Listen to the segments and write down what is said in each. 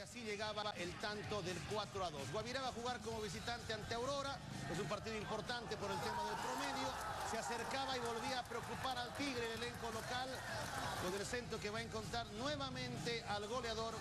así llegaba el tanto del 4-2. Guavirá va a jugar como visitante ante Aurora. Es un partido importante por el tema del promedio. Se acercaba y volvía a preocupar al Tigre, el elenco local, con el centro que va a encontrar nuevamente al goleador.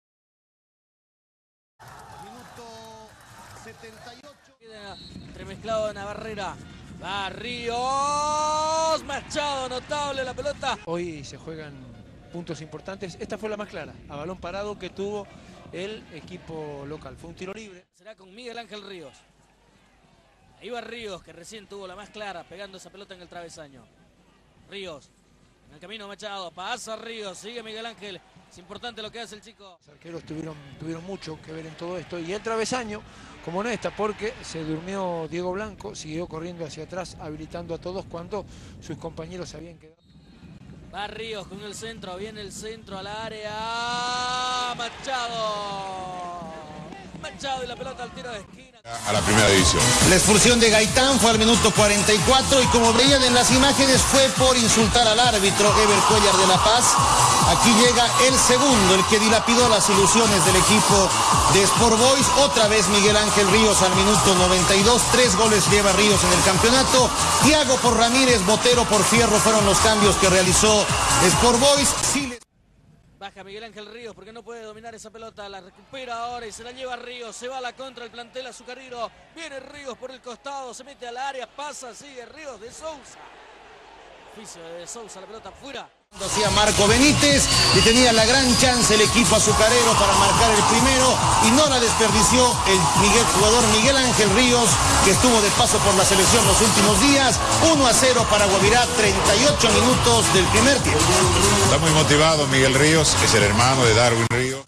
Minuto 78. Queda entremezclado en la barrera. Va Ríos. Machado, notable la pelota. Hoy se juegan puntos importantes. Esta fue la más clara, a balón parado, que tuvo el equipo local. Fue un tiro libre. Será con Miguel Ángel Ríos. Ahí va Ríos, que recién tuvo la más clara, pegando esa pelota en el travesaño. Ríos, en el camino Machado, pasa Ríos, sigue Miguel Ángel. Es importante lo que hace el chico. Los arqueros tuvieron mucho que ver en todo esto. Y el travesaño, como no está, porque se durmió Diego Blanco, siguió corriendo hacia atrás, habilitando a todos cuando sus compañeros se habían quedado. Va Ríos con el centro, viene el centro al área. Machado. Machado y la pelota al tiro de esquina. A la primera división. La expulsión de Gaitán fue al minuto 44 y como veían en las imágenes fue por insultar al árbitro Ever Cuellar de La Paz. Aquí llega el segundo, el que dilapidó las ilusiones del equipo de Sport Boys. Otra vez Miguel Ángel Ríos al minuto 92. 3 goles lleva Ríos en el campeonato. Thiago por Ramírez, Botero por Fierro fueron los cambios que realizó Sport Boys. Baja Miguel Ángel Ríos porque no puede dominar esa pelota, la recupera ahora y se la lleva Ríos, se va a la contra el plantel azucarero, viene Ríos por el costado, se mete al área, pasa, sigue Ríos de Sousa. Oficio de Sousa, la pelota fuera. Hacía Marco Benítez y tenía la gran chance el equipo azucarero para marcar el primero y no la desperdició el jugador Miguel Ángel Ríos, que estuvo de paso por la selección los últimos días. 1-0 para Guavirá, 38 minutos del primer tiempo. Está muy motivado Miguel Ríos, es el hermano de Darwin Ríos.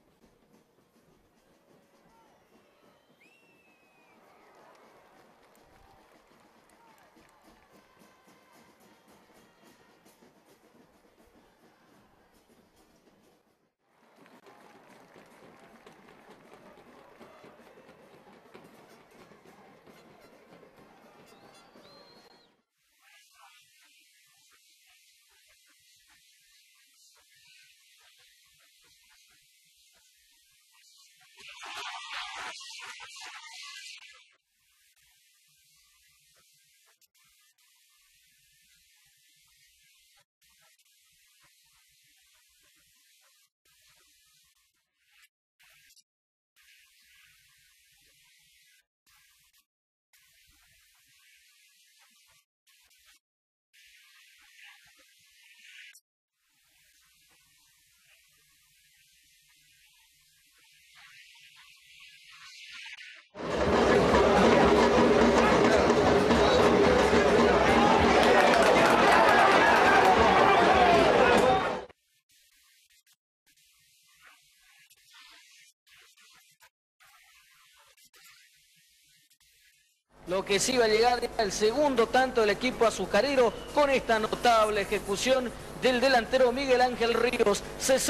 Lo que sí va a llegar es el segundo tanto del equipo azucarero con esta notable ejecución del delantero Miguel Ángel Ríos.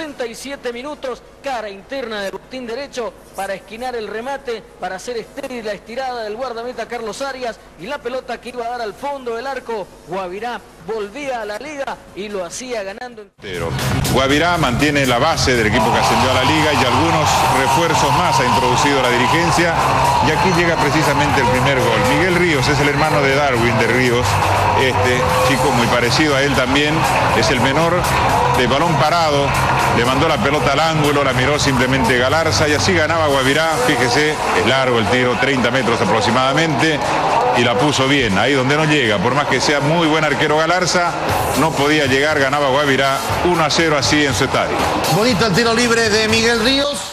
67 minutos, cara interna de botín derecho para esquinar el remate, para hacer estéril la estirada del guardameta Carlos Arias y la pelota que iba a dar al fondo del arco. Guavirá volvía a la liga y lo hacía ganando. Guavirá mantiene la base del equipo que ascendió a la liga y algunos refuerzos más ha introducido la dirigencia y aquí llega precisamente el primer gol. Miguel Ríos es el hermano de Darwin de Ríos, este chico muy parecido a él también, es el menor, de balón parado, le mandó la pelota al ángulo, la miró simplemente Galarza y así ganaba Guavirá. Fíjese, es largo el tiro, 30 metros aproximadamente, y la puso bien, ahí donde no llega, por más que sea muy buen arquero Galarza, no podía llegar, ganaba Guavirá 1-0 así en su estadio. Bonito el tiro libre de Miguel Ríos.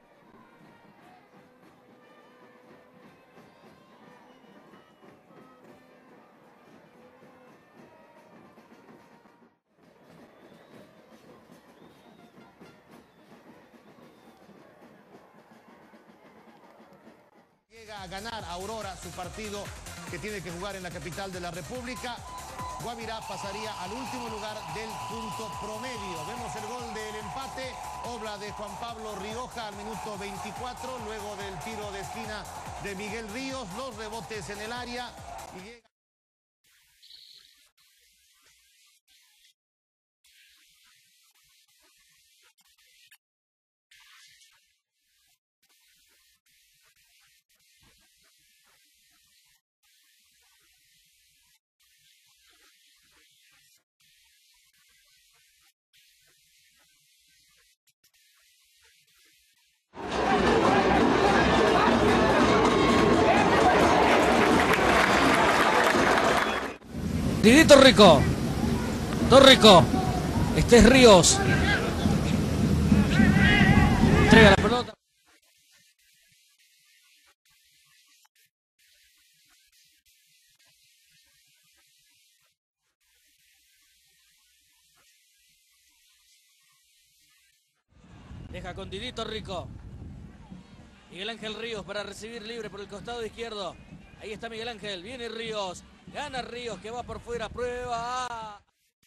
Llega a ganar Aurora su partido que tiene que jugar en la capital de la República. Guavirá pasaría al último lugar del punto promedio. Vemos el gol del empate, obra de Juan Pablo Rioja al minuto 24, luego del tiro de esquina de Miguel Ríos, los rebotes en el área y llega... Didi Torrico. Torrico. Este es Ríos. Entrega la pelota. Deja con Didi Torrico. Miguel Ángel Ríos para recibir libre por el costado izquierdo. Ahí está Miguel Ángel. Viene Ríos. Gana Ríos que va por fuera. Prueba.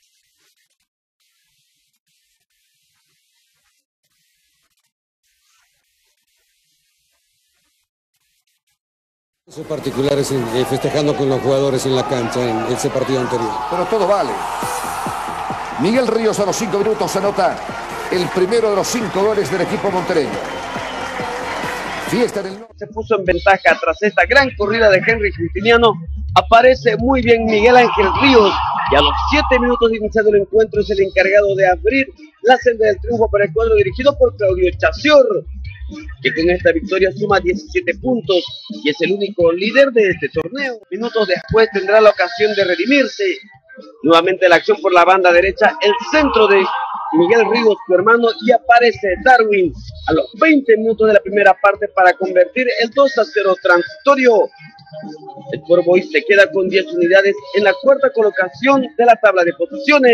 Particulares festejando con los jugadores en la cancha en ese partido anterior. Pero todo vale. Miguel Ríos a los 5 minutos anota el primero de los 5 goles del equipo montereño. Fiesta del norte. Se puso en ventaja tras esta gran corrida de Henry Justiniano. Aparece muy bien Miguel Ángel Ríos y a los 7 minutos de iniciado el encuentro es el encargado de abrir la senda del triunfo para el cuadro dirigido por Claudio Chacior, que con esta victoria suma 17 puntos y es el único líder de este torneo. Minutos después tendrá la ocasión de redimirse. Nuevamente la acción por la banda derecha, el centro de Miguel Ríos, su hermano, y aparece Darwin a los 20 minutos de la primera parte para convertir el 2-0 transitorio. El Sport Boys se queda con 10 unidades en la cuarta colocación de la tabla de posiciones.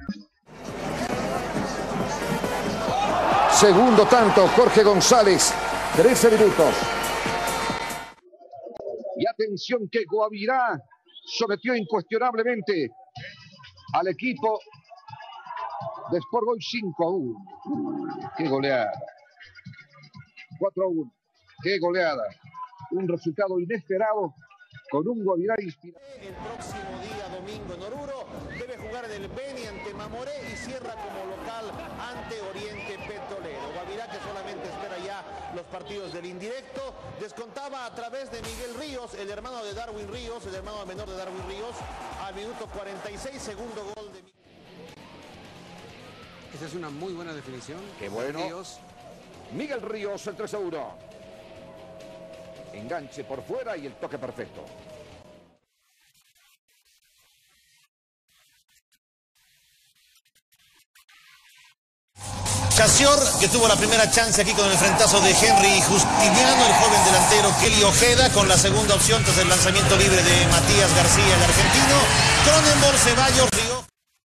Segundo tanto, Jorge González, 13 minutos. Y atención que Guavirá sometió incuestionablemente al equipo de Sport Boys 5-1. ¡Qué goleada! 4-1. ¡Qué goleada! Un resultado inesperado con un Guavirá inspirado. El próximo día domingo en Oruro debe jugar en el Beni ante Mamoré y cierra como local ante Oriente Petrolero. Guavirá, que solamente espera ya los partidos del indirecto, descontaba a través de Miguel Ríos, el hermano de Darwin Ríos, el hermano menor de Darwin Ríos, al minuto 46, segundo gol de Miguel. Esa es una muy buena definición. Qué bueno. Ríos. Miguel Ríos, el 3-1. Enganche por fuera y el toque perfecto. Chacior, que tuvo la primera chance aquí con el frentazo de Henry Justiniano, el joven delantero Kelly Ojeda, con la segunda opción tras el lanzamiento libre de Matías García, el argentino. Cronenborg, Ceballos, Río.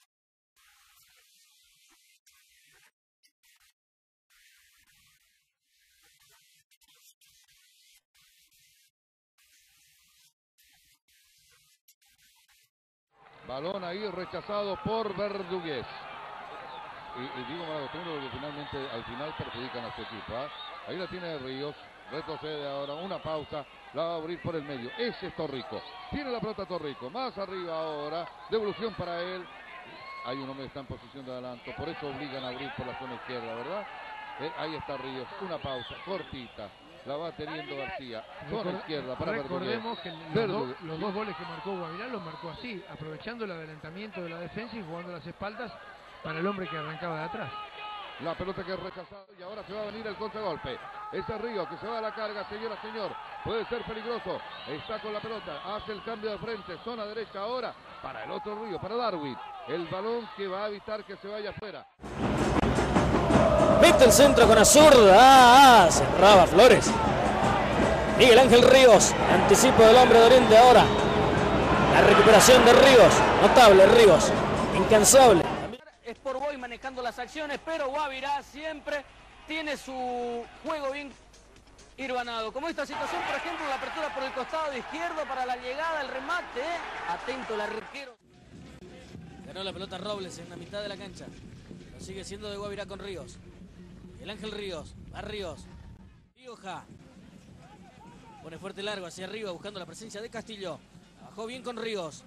Balón ahí rechazado por Verdugués. Y digo Maradotero que finalmente al final perjudican a su equipo. Ahí la tiene Ríos. Retrocede ahora. Una pausa. La va a abrir por el medio. Ese es Torrico. Tiene la pelota Torrico. Más arriba ahora. Devolución para él. Hay un hombre que está en posición de adelanto. Por eso obligan a abrir por la zona izquierda, ¿verdad? Ahí está Ríos. Una pausa cortita. La va teniendo García. Zona izquierda para Verdugués. Recordemos que los dos goles que marcó Guavirá los marcó así, aprovechando el adelantamiento de la defensa y jugando las espaldas para el hombre que arrancaba de atrás. La pelota que es rechazada y ahora se va a venir el contragolpe. Ese Ríos que se va a la carga, señora, señor. Puede ser peligroso. Está con la pelota. Hace el cambio de frente. Zona derecha ahora para el otro Ríos, para Darwin. El balón que va a evitar que se vaya afuera. Mete el centro con la zurda. Cerraba Flores. Miguel Ángel Ríos. Anticipo del hombre de Oriente ahora. La recuperación de Ríos. Notable Ríos. Incansable. Sport Boys manejando las acciones, pero Guavirá siempre tiene su juego bien hirvanado. Como esta situación, por ejemplo, la apertura por el costado izquierdo para la llegada, el remate. Atento el arquero. Ganó la pelota Robles en la mitad de la cancha. Lo sigue siendo de Guavirá con Ríos. El Ángel Ríos. Va Ríos. Rioja. Pone fuerte largo hacia arriba buscando la presencia de Castillo. Bajó bien con Ríos.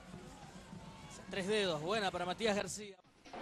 3 dedos. Buena para Matías García.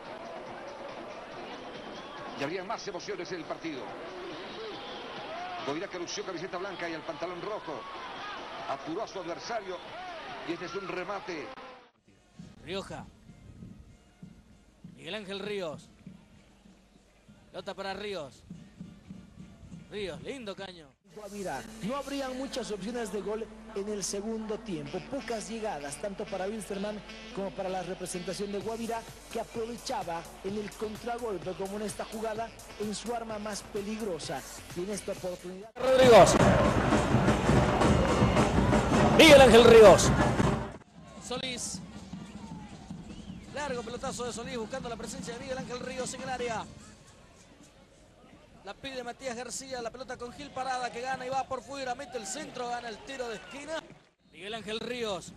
Y habría más emociones en el partido. Guavirá que lució camiseta blanca y el pantalón rojo. Apuró a su adversario. Y este es un remate. Rioja. Miguel Ángel Ríos. Pelota para Ríos. Ríos, lindo caño. Guavirá. No habrían muchas opciones de gol en el segundo tiempo, pocas llegadas tanto para Wilstermann como para la representación de Guavirá, que aprovechaba en el contragolpe como en esta jugada en su arma más peligrosa, y en esta oportunidad Rodríguez, Miguel Ángel Ríos, Solís, largo pelotazo de Solís buscando la presencia de Miguel Ángel Ríos en el área. La pide Matías García, la pelota con Gil Parada que gana y va por fuera, mete el centro, gana el tiro de esquina. Miguel Ángel Ríos.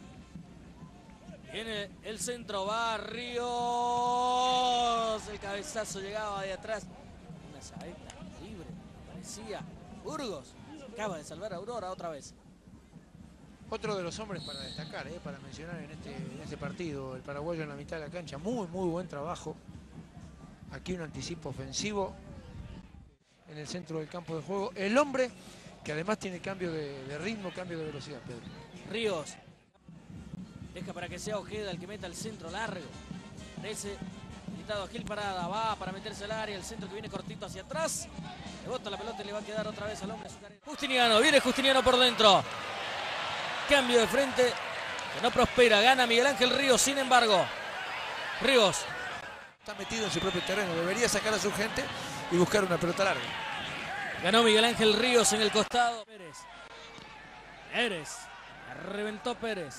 Viene el centro, va Ríos. El cabezazo llegaba de atrás. Una saeta libre, parecía. Burgos acaba de salvar a Aurora otra vez. Otro de los hombres para destacar, para mencionar en este partido, el paraguayo en la mitad de la cancha. Muy buen trabajo. Aquí un anticipo ofensivo en el centro del campo de juego. El hombre que además tiene cambio de ritmo, cambio de velocidad, Pedro. Ríos. Deja para que sea Ojeda el que meta el centro largo. Ese quitado a Gil Parada. Va para meterse al área. El centro que viene cortito hacia atrás. Le bota la pelota y le va a quedar otra vez al hombre. Justiniano. Viene Justiniano por dentro. Cambio de frente que no prospera. Gana Miguel Ángel Ríos. Sin embargo, Ríos está metido en su propio terreno. Debería sacar a su gente y buscar una pelota larga. Ganó Miguel Ángel Ríos en el costado. Pérez. Reventó Pérez.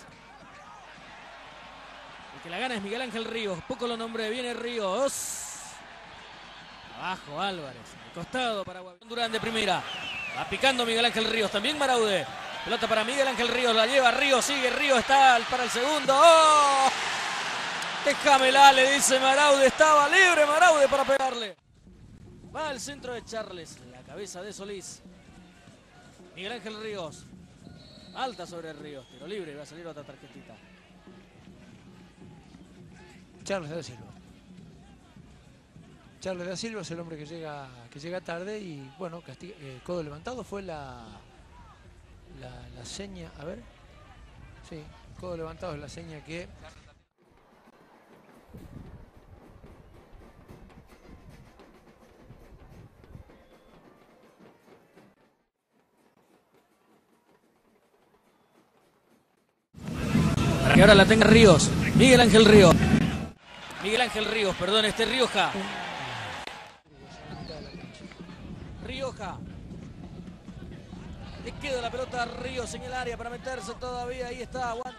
El que la gana es Miguel Ángel Ríos. Poco lo nombré. Viene Ríos. Abajo Álvarez. El costado para Durán de primera. Va picando Miguel Ángel Ríos. También Maraude. Pelota para Miguel Ángel Ríos. La lleva Ríos. Sigue Ríos. Está para el segundo. ¡Oh! Déjamela, le dice Maraude. Estaba libre Maraude para pegarle. Va al centro de Charles. La cabeza de Solís. Miguel Ángel Ríos. Alta sobre Ríos. Tiro libre. Va a salir otra tarjetita. Charles da Silva. Charles da Silva es el hombre que llega tarde y bueno, codo levantado fue la seña. A ver. Sí, codo levantado es la seña que... Para que ahora la tenga Ríos. Miguel Ángel Ríos. Perdón, Rioja. Rioja. Le queda la pelota a Ríos en el área para meterse todavía. Ahí está, aguanta.